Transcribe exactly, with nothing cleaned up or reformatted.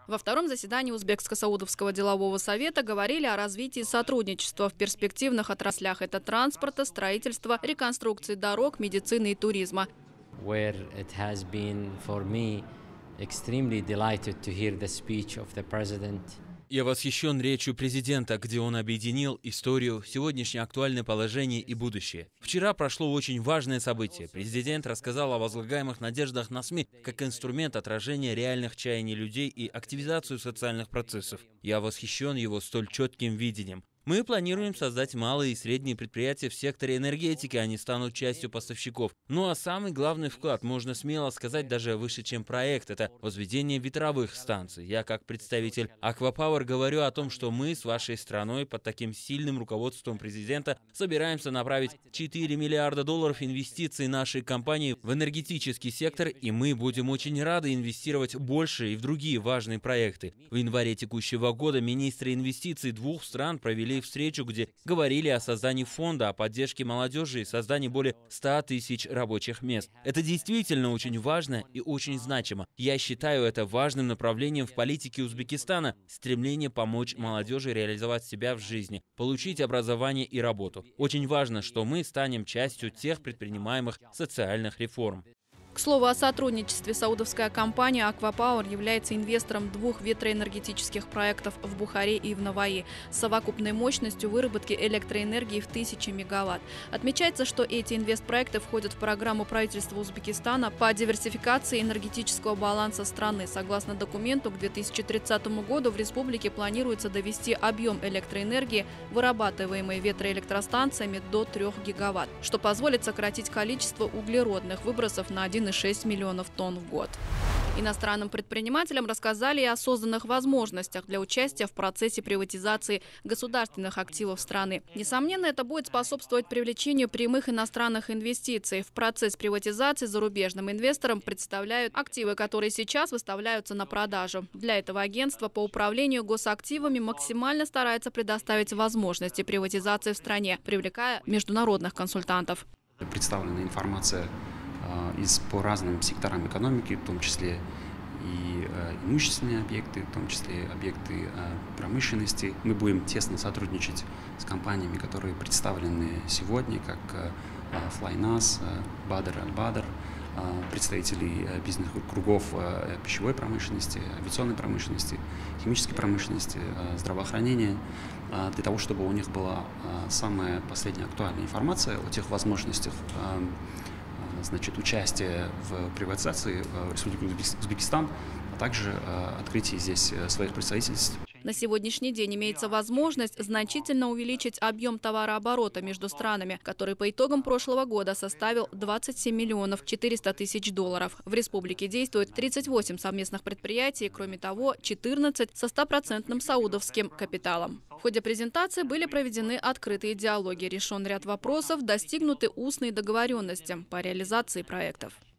Во втором заседании Узбекско-Саудовского делового совета говорили о развитии сотрудничества в перспективных отраслях. Это транспорта, строительства, реконструкции дорог, медицины и туризма. Where it has been for me extremely delighted to hear the speech of the president. Я восхищен речью президента, где он объединил историю, сегодняшнее актуальное положение и будущее. Вчера прошло очень важное событие. Президент рассказал о возлагаемых надеждах на СМИ как инструмент отражения реальных чаяний людей и активизацию социальных процессов. Я восхищен его столь четким видением. Мы планируем создать малые и средние предприятия в секторе энергетики, они станут частью поставщиков. Ну а самый главный вклад, можно смело сказать, даже выше, чем проект, это возведение ветровых станций. Я как представитель Аквапауэр говорю о том, что мы с вашей страной под таким сильным руководством президента собираемся направить четыре миллиарда долларов инвестиций нашей компании в энергетический сектор, и мы будем очень рады инвестировать больше и в другие важные проекты. В январе текущего года министры инвестиций двух стран провели встречу, где говорили о создании фонда, о поддержке молодежи и создании более ста тысяч рабочих мест. Это действительно очень важно и очень значимо. Я считаю это важным направлением в политике Узбекистана – стремление помочь молодежи реализовать себя в жизни, получить образование и работу. Очень важно, что мы станем частью тех предпринимаемых социальных реформ. К слову о сотрудничестве, саудовская компания «Аквапауэр» является инвестором двух ветроэнергетических проектов в Бухаре и в Наваи с совокупной мощностью выработки электроэнергии в тысячи мегаватт. Отмечается, что эти инвестпроекты входят в программу правительства Узбекистана по диверсификации энергетического баланса страны. Согласно документу, к две тысячи тридцатому году в республике планируется довести объем электроэнергии, вырабатываемой ветроэлектростанциями, до трёх гигаватт, что позволит сократить количество углеродных выбросов на один и шесть миллионов тонн в год. Иностранным предпринимателям рассказали и о созданных возможностях для участия в процессе приватизации государственных активов страны. Несомненно, это будет способствовать привлечению прямых иностранных инвестиций. В процесс приватизации зарубежным инвесторам представляют активы, которые сейчас выставляются на продажу. Для этого агентство по управлению госактивами максимально старается предоставить возможности приватизации в стране, привлекая международных консультантов. Представлена информация из по разным секторам экономики, в том числе и э, имущественные объекты, в том числе объекты э, промышленности. Мы будем тесно сотрудничать с компаниями, которые представлены сегодня, как э, Flynas, э, Badr Al-Badr, э, представители э, бизнес-кругов э, пищевой промышленности, авиационной промышленности, химической промышленности, э, здравоохранения, э, для того, чтобы у них была э, самая последняя актуальная информация о тех возможностях, э, значит, участие в приватизации в Республике Узбекистан, а также э, открытие здесь своих представительств. На сегодняшний день имеется возможность значительно увеличить объем товарооборота между странами, который по итогам прошлого года составил двадцать семь миллионов четыреста тысяч долларов. В республике действует тридцать восемь совместных предприятий, кроме того, четырнадцать со стопроцентным саудовским капиталом. В ходе презентации были проведены открытые диалоги, решен ряд вопросов, достигнуты устные договоренности по реализации проектов.